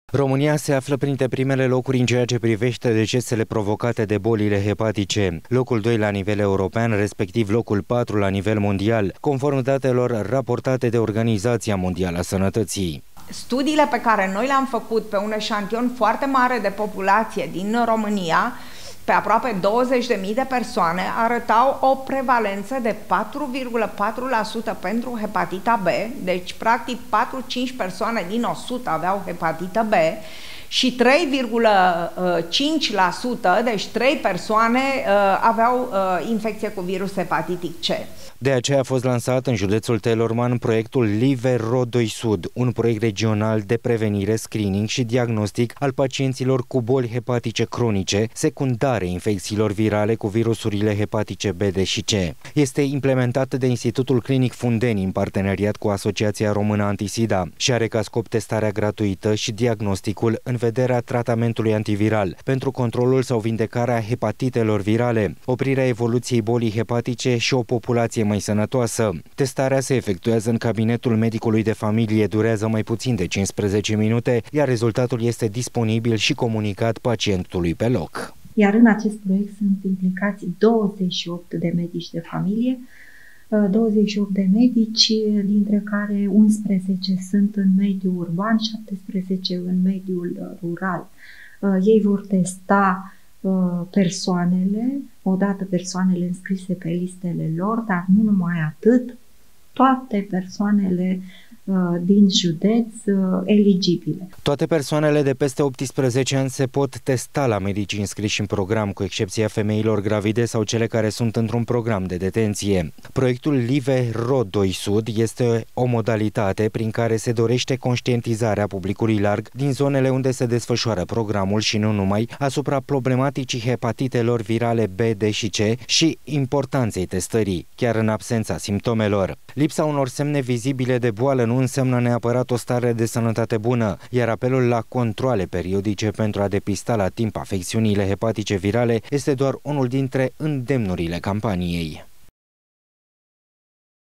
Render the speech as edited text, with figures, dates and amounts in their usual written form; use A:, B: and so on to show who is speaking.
A: România se află printre primele locuri în ceea ce privește decesele provocate de bolile hepatice, locul 2 la nivel european, respectiv locul 4 la nivel mondial, conform datelor raportate de Organizația Mondială a Sănătății.
B: Studiile pe care noi le-am făcut pe un eșantion foarte mare de populație din România, pe aproape 20.000 de persoane, arătau o prevalență de 4,4% pentru hepatita B, deci practic 4-5 persoane din 100 aveau hepatită B și 3,5%, deci 3 persoane aveau infecție cu virus hepatic C.
A: De aceea a fost lansat în județul Telorman proiectul LIVE-RO2 Sud, un proiect regional de prevenire, screening și diagnostic al pacienților cu boli hepatice cronice, secundare infecțiilor virale cu virusurile hepatice B, D și C. Este implementat de Institutul Clinic Fundeni în parteneriat cu Asociația Română Antisida și are ca scop testarea gratuită și diagnosticul în vederea tratamentului antiviral pentru controlul sau vindecarea hepatitelor virale, oprirea evoluției bolii hepatice și o populație mai sănătoasă. Testarea se efectuează în cabinetul medicului de familie, durează mai puțin de 15 minute, iar rezultatul este disponibil și comunicat pacientului pe loc.
C: Iar în acest proiect sunt implicați 28 de medici de familie, 28 de medici, dintre care 11 sunt în mediul urban, 17 în mediul rural. Ei vor testa persoanele, odată persoanele înscrise pe listele lor, dar nu numai atât, toate persoanele din județ eligibile.
A: Toate persoanele de peste 18 ani se pot testa la medici înscriși în program, cu excepția femeilor gravide sau cele care sunt într-un program de detenție. Proiectul LIVE-RO2 Sud este o modalitate prin care se dorește conștientizarea publicului larg din zonele unde se desfășoară programul și nu numai, asupra problematicii hepatitelor virale B, D și C și importanței testării, chiar în absența simptomelor. Lipsa unor semne vizibile de boală nu înseamnă neapărat o stare de sănătate bună, iar apelul la controale periodice pentru a depista la timp afecțiunile hepatice virale este doar unul dintre îndemnurile campaniei.